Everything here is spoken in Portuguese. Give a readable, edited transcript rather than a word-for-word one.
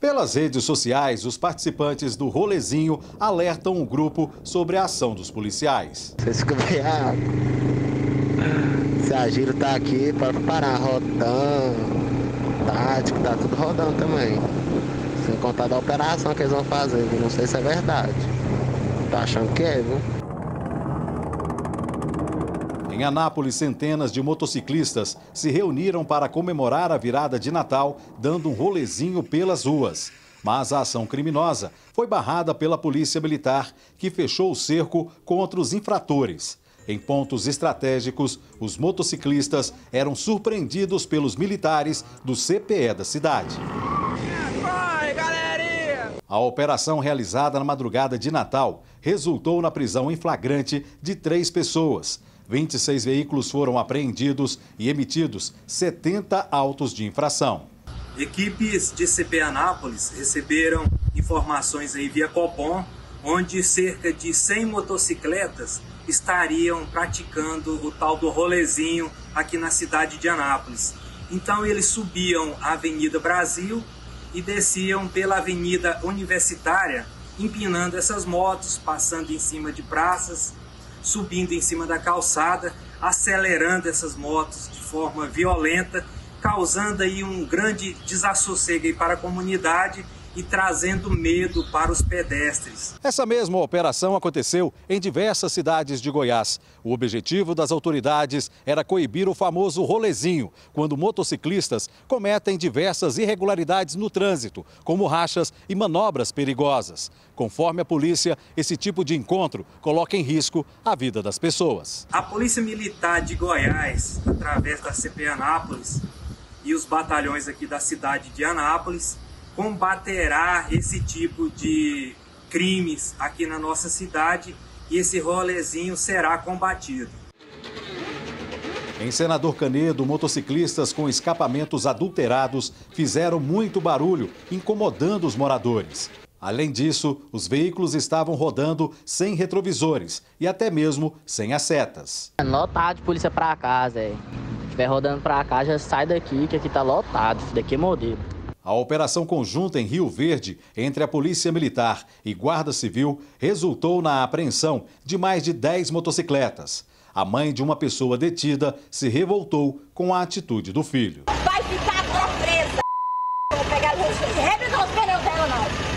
Pelas redes sociais, os participantes do rolezinho alertam o grupo sobre a ação dos policiais. Vocês ficam bem, se a Giro tá aqui para parar, rodando, tático, tá tudo rodando também. Sem contar da operação que eles vão fazer, viu? Não sei se é verdade. Tô achando que é, viu? Em Anápolis, centenas de motociclistas se reuniram para comemorar a virada de Natal, dando um rolezinho pelas ruas. Mas a ação criminosa foi barrada pela Polícia Militar, que fechou o cerco contra os infratores. Em pontos estratégicos, os motociclistas eram surpreendidos pelos militares do CPE da cidade. Vai, galerinha! A operação realizada na madrugada de Natal resultou na prisão em flagrante de 3 pessoas. 26 veículos foram apreendidos e emitidos 70 autos de infração. Equipes de CPE Anápolis receberam informações aí via Copom, onde cerca de 100 motocicletas estariam praticando o tal do rolezinho aqui na cidade de Anápolis. Então eles subiam a Avenida Brasil e desciam pela Avenida Universitária, empinando essas motos, passando em cima de praças, subindo em cima da calçada, acelerando essas motos de forma violenta, causando aí um grande desassossego aí para a comunidade e trazendo medo para os pedestres. Essa mesma operação aconteceu em diversas cidades de Goiás. O objetivo das autoridades era coibir o famoso rolezinho, quando motociclistas cometem diversas irregularidades no trânsito, como rachas e manobras perigosas. Conforme a polícia, esse tipo de encontro coloca em risco a vida das pessoas. A Polícia Militar de Goiás, através da CPE Anápolis e os batalhões aqui da cidade de Anápolis, combaterá esse tipo de crimes aqui na nossa cidade e esse rolezinho será combatido. Em Senador Canedo, motociclistas com escapamentos adulterados fizeram muito barulho, incomodando os moradores. Além disso, os veículos estavam rodando sem retrovisores e até mesmo sem as setas. Lotado de polícia pra cá, Zé. Se estiver rodando pra cá, já sai daqui, que aqui tá lotado. Daqui é modelo. A operação conjunta em Rio Verde, entre a Polícia Militar e Guarda Civil, resultou na apreensão de mais de 10 motocicletas. A mãe de uma pessoa detida se revoltou com a atitude do filho. Vai ficar presa! Vou pegar os pneus dela, não.